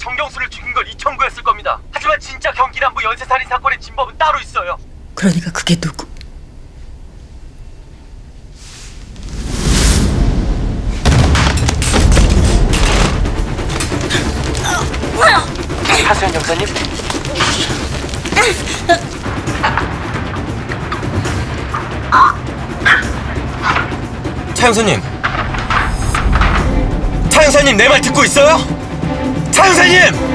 정경수를 죽인 건 이청구였을 겁니다. 하지만 진짜 경기남부 연쇄살인 사건의 진범은 따로 있어요. 그러니까 그게 누구? 하수연 형사님? 차 형사님! 차 형사님, 내 말 듣고 있어요? 차 형사님!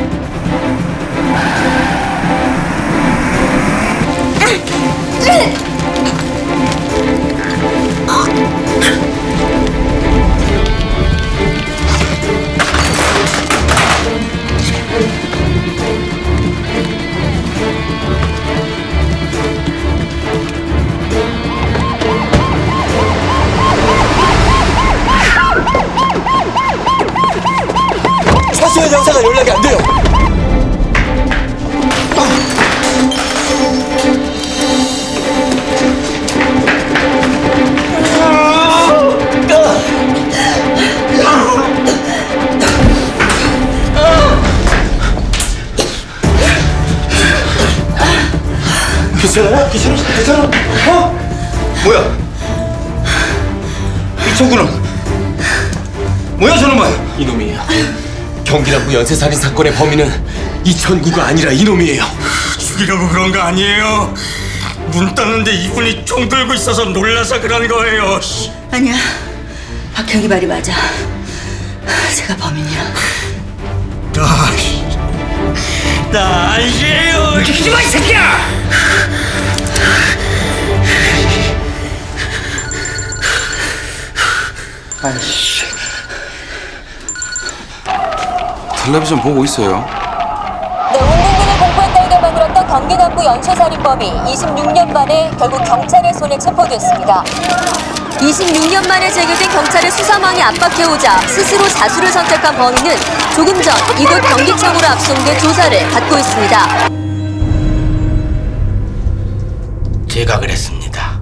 차수연 형사가 연락이 안 돼요. 괜찮아요? 괜찮아? 어? 뭐야? 이청구는? 뭐야 저놈은? 이놈이에요. 경기남부 연쇄살인 사건의 범인은 이천구가 아니라 이놈이에요. 죽이려고 그런 거 아니에요. 문 땄는데 이분이 총 들고 있어서 놀라서 그런 거예요. 아니야. 박형이 말이 맞아. 제가 범인이야. 나 아니에요. 시키지 마, 이 새끼야! 아이씨. 텔레비전 보고 있어요. 네, 온 국민이 공포에 떨게 만들었던 경기남부 연쇄살인범이 26년 만에 결국 경찰의 손에 체포됐습니다. 26년 만에 재개된 경찰의 수사망이 압박해오자 스스로 자수를 선택한 범인은 조금 전 이곳 경기청으로 압송돼 조사를 받고 있습니다. 제가 그랬습니다.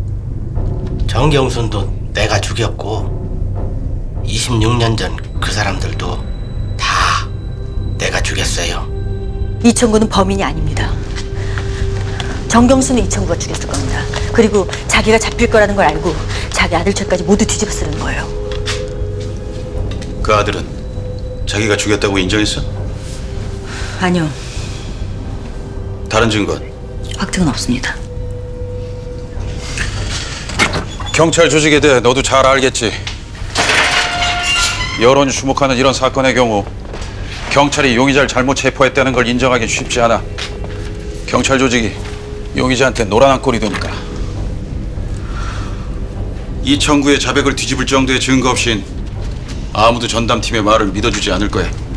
정경순도 내가 죽였고 26년 전 그 사람들도 다 내가 죽였어요. 이청구는 범인이 아닙니다. 정경수는 이청구가 죽였을 겁니다. 그리고 자기가 잡힐 거라는 걸 알고 자기 아들 죄까지 모두 뒤집어 쓰는 거예요. 그 아들은 자기가 죽였다고 인정했어? 아니요. 다른 증거는? 확증은 없습니다. 경찰 조직에 대해 너도 잘 알겠지. 여론이 주목하는 이런 사건의 경우 경찰이 용의자를 잘못 체포했다는 걸 인정하기 쉽지 않아. 경찰 조직이 용의자한테 노란한 꼴이 되니까. 이청구의 자백을 뒤집을 정도의 증거 없인 아무도 전담팀의 말을 믿어주지 않을 거야.